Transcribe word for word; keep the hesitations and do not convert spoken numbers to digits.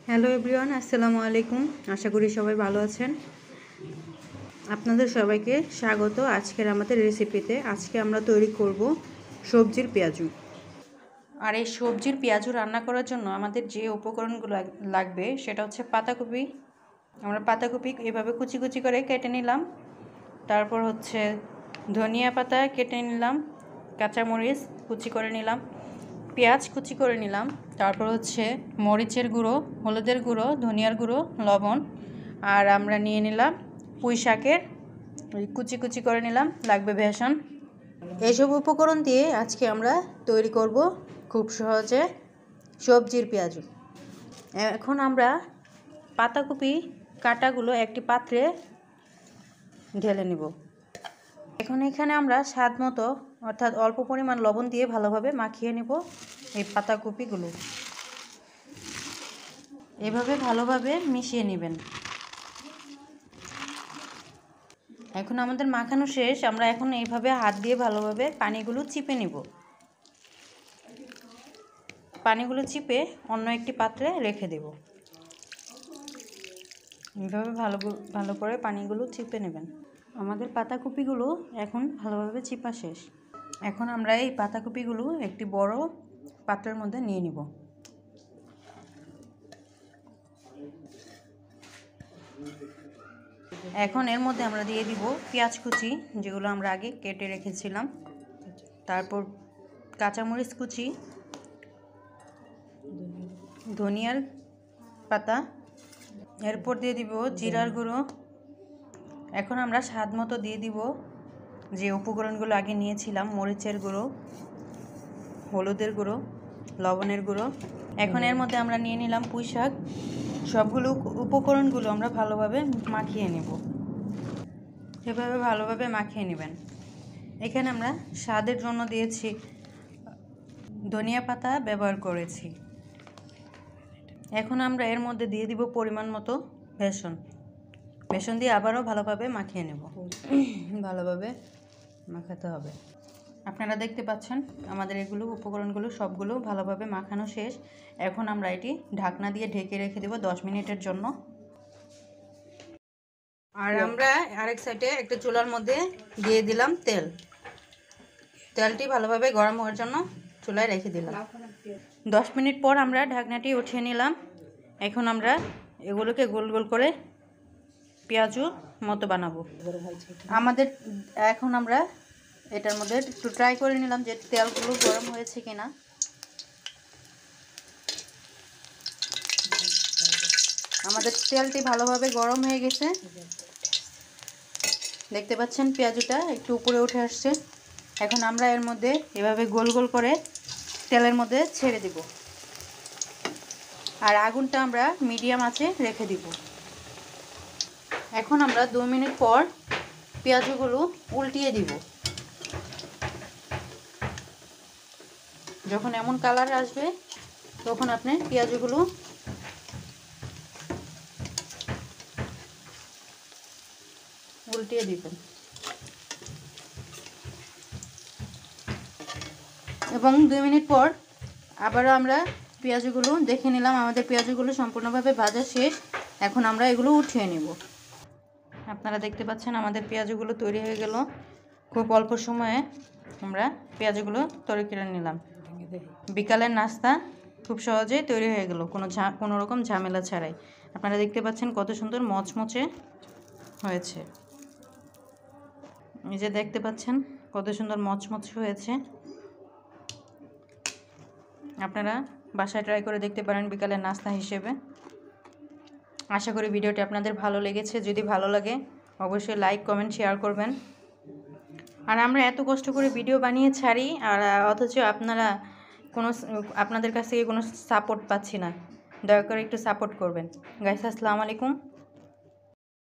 Hello everyone, আসসালামু আলাইকুম। আশা করি সবাই ভালো আছেন। আপনাদের সবাইকে স্বাগত আজকের আমাদের রেসিপিতে। আজকে আমরা তৈরি করব সবজির পেঁয়াজু। আর এই সবজির পেঁয়াজু রান্না করার জন্য আমাদের যে উপকরণগুলো লাগবে সেটা হচ্ছে পাতাকপি। আমরা পাতাকপি এভাবে কুচি কুচি করে কেটে নিলাম। তারপর হচ্ছে ধনিয়া পাতা কেটে নিলাম, কাঁচামরিচ কুচি করে নিলাম, পেঁয়াজ কুচি করে নিলাম। তারপর হচ্ছে মরিচের গুঁড়ো, হলুদের গুঁড়ো, ধনিয়ার গুঁড়ো, লবণ। আর আমরা নিয়ে নিলাম পুঁই শাকের কুচি কুচি করে নিলাম, লাগবে বেসন। এইসব উপকরণ দিয়ে আজকে আমরা তৈরি করব খুব সহজে সবজির পেঁয়াজু। এখন আমরা পাতাকপি কাটাগুলো একটি পাত্রে ঢেলে নেব। এখন এখানে আমরা স্বাদ মতো অর্থাৎ অল্প পরিমাণ লবণ দিয়ে ভালোভাবে মাখিয়ে নেব এই পাতাকপিগুলো। এভাবে ভালোভাবে মিশিয়ে নেবেন। এখন আমাদের মাখানো শেষ। আমরা এখন এইভাবে হাত দিয়ে ভালোভাবে পানিগুলো চিপে নেব। পানিগুলো চিপে অন্য একটি পাত্রে রেখে দেব। এইভাবে ভালো ভালো করে পানিগুলো চিপে নেবেন। আমাদের পাতাকপিগুলো এখন ভালোভাবে চিপা শেষ। এখন আমরা এই পাতাকপিগুলো একটি বড় পাত্রের মধ্যে নিয়ে নিব। এখন এর মধ্যে আমরা দিয়ে দিব পেঁয়াজ কুচি, যেগুলো আমরা আগে কেটে রেখেছিলাম। তারপর কাঁচামরিচ কুচি, ধনিয়ার পাতা, এরপর দিয়ে দিব জিরার গুঁড়ো। এখন আমরা স্বাদ মতো দিয়ে দিব যে উপকরণগুলো আগে নিয়েছিলাম, মরিচের গুঁড়ো, হলুদের গুঁড়ো, লবণের গুঁড়ো। এখন এর মধ্যে আমরা নিয়ে নিলাম পুঁই শাক। সবগুলো উপকরণগুলো আমরা ভালোভাবে মাখিয়ে নেব। এভাবে ভালোভাবে মাখিয়ে নেবেন। এখানে আমরা স্বাদের জন্য দিয়েছি ধনিয়া পাতা ব্যবহার করেছি। এখন আমরা এর মধ্যে দিয়ে দিব পরিমাণ মতো বেসন। বেসন দিয়ে আবারও ভালোভাবে মাখিয়ে নেব। ভালোভাবে মাখাতে হবে। আপনারা দেখতে পাচ্ছেন আমাদের এগুলো উপকরণগুলো সবগুলো ভালোভাবে মাখানো শেষ। এখন আমরা এটি ঢাকনা দিয়ে ঢেকে রেখে দেব দশ মিনিটের জন্য। আর আমরা আরেক সাইডে একটা চুলার মধ্যে দিয়ে দিলাম তেল। তেলটি ভালোভাবে গরম হওয়ার জন্য চুলায় রেখে দিলাম। দশ মিনিট পর আমরা ঢাকনাটি উঠিয়ে নিলাম। এখন আমরা এগুলোকে গোল গোল করে পেঁয়াজু মতো বানাবো। আমাদের এখন আমরা এটার মধ্যে একটু ট্রাই করে নিলাম যে তেলগুলো গরম হয়েছে কিনা। আমাদের তেলটি ভালোভাবে গরম হয়ে গেছে। দেখতে পাচ্ছেন পেঁয়াজুটা একটু উপরে উঠে আসছে। এখন আমরা এর মধ্যে এভাবে গোল গোল করে তেলের মধ্যে ছেড়ে দিব। আর আগুনটা আমরা মিডিয়াম আঁচে রেখে দিব। এখন আমরা দু মিনিট পর পেঁয়াজগুলো উল্টিয়ে দিব। যখন এমন কালার আসবে তখন আপনি পেঁয়াজগুলো উল্টিয়ে দিবেন এবং দুই মিনিট পর আবারও আমরা পেঁয়াজগুলো দেখে নিলাম। আমাদের পেঁয়াজগুলো সম্পূর্ণভাবে ভাজা শেষ। এখন আমরা এগুলো উঠিয়ে নেব। আপনারা দেখতে পাচ্ছেন আমাদের পেঁয়াজগুলো তৈরি হয়ে গেল। খুব অল্প সময়ে আমরা পেঁয়াজগুলো তৈরি করে নিলাম। বিকালের নাস্তা খুব সহজেই তৈরি হয়ে গেল, কোনো ঝা কোনো রকম ঝামেলা ছাড়াই। আপনারা দেখতে পাচ্ছেন কত সুন্দর মচমচে হয়েছে। এই যে দেখতে পাচ্ছেন কত সুন্দর মচমচে হয়েছে। আপনারা বাসায় ট্রাই করে দেখতে পারেন বিকালের নাস্তা হিসেবে। আশা করি ভিডিওটি আপনাদের ভালো লেগেছে। যদি ভালো লাগে অবশ্যই লাইক, কমেন্ট, শেয়ার করবেন। আর আমরা এত কষ্ট করে ভিডিও বানিয়ে ছাড়ি, আর অথচ আপনারা কোনো আপনাদের কাছ থেকে কোনো সাপোর্ট পাচ্ছি না। দয়া করে একটু সাপোর্ট করবেন। গাইস, আসসালামু আলাইকুম।